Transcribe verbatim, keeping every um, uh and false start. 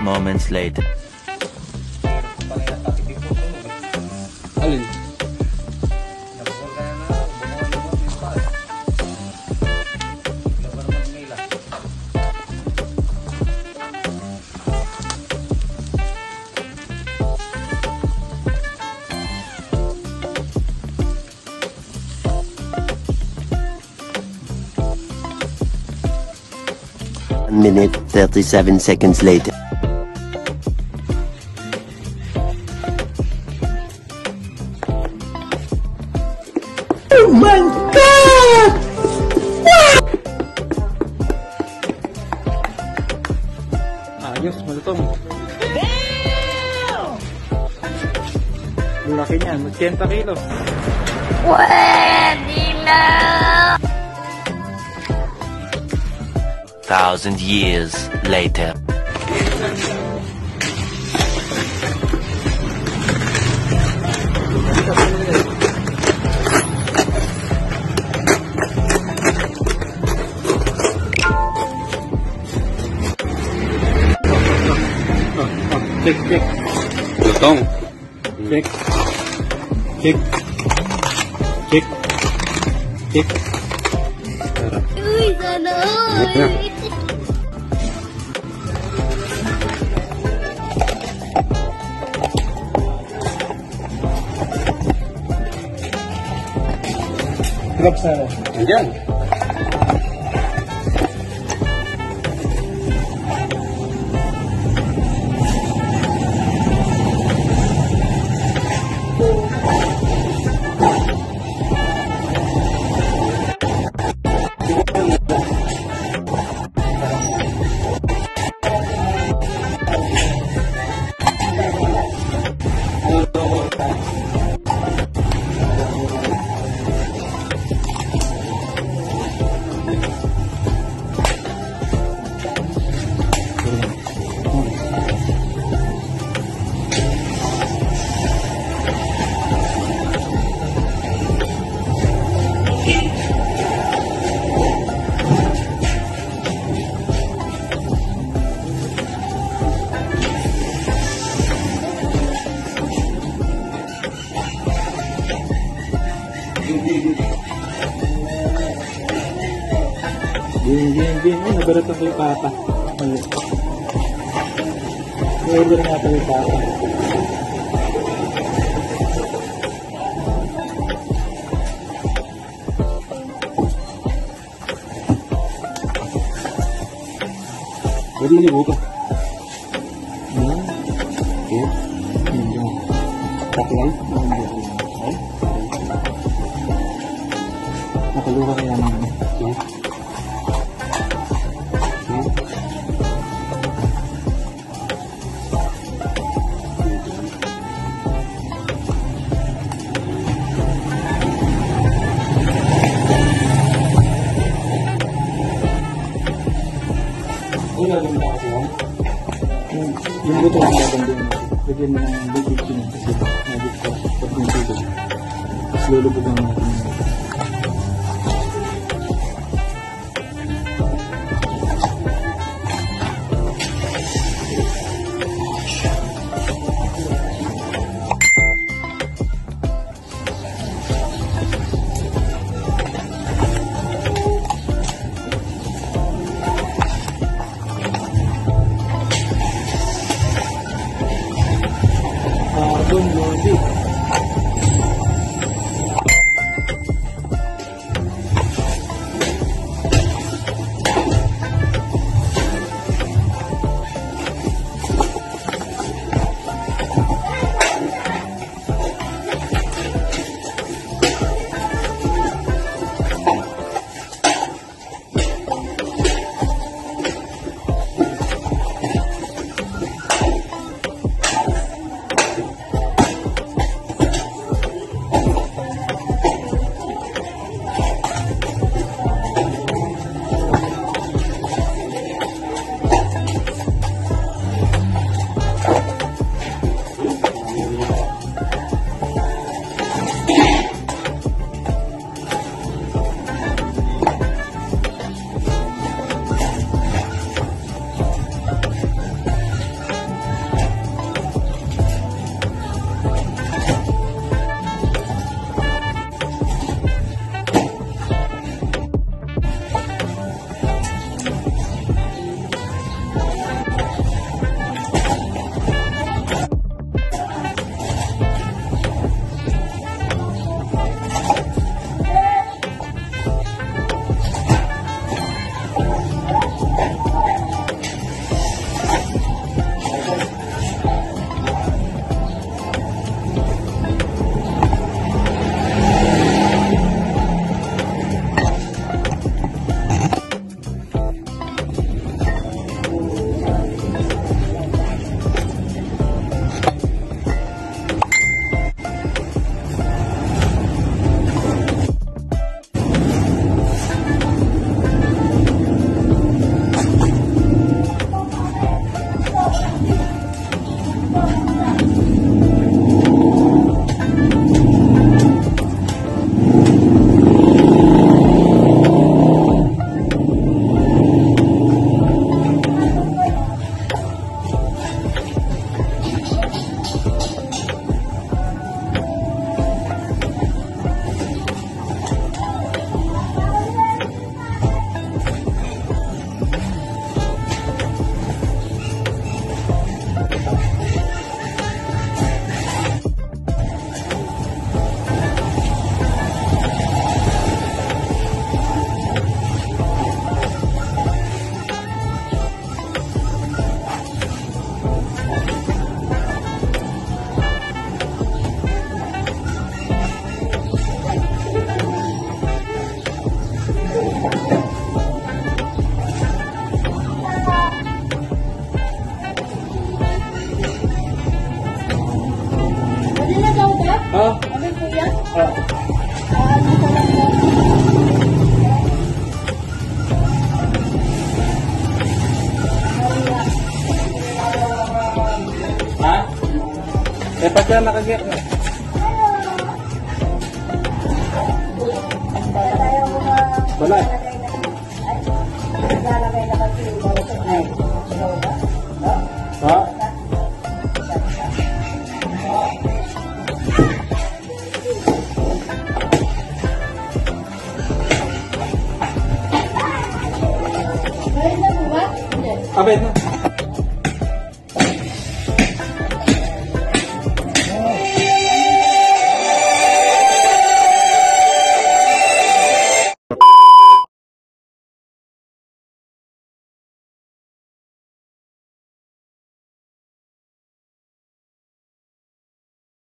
moments later. Alin? One minute, thirty-seven seconds later. Oh my God! Ayos, malutong. Laki niyan, eighty kilo. Pwede na! Thousand years later. Check, check. Lutong. Check. Check. Check. Check. Uy, sana all! Grab sana. Ayan. Bin, bin, bin. Ay, nabarat ang kay Papa. Ay. I-order nga ito kay Papa. Pwede maligo ka. Ayan. Okay. Ayan. Tak lang. Ay. Nakaluha kaya naman. Okay. Yung gagawin na kasi yan. Yung, yung buto na magandang lagyan mo ng basic yun kasi nagit ko pag yung tubig. Tapos lulubog lang natin yun. Doon, Lodi. Lahat na nakagiyak na. Wala. Ha? Abet na.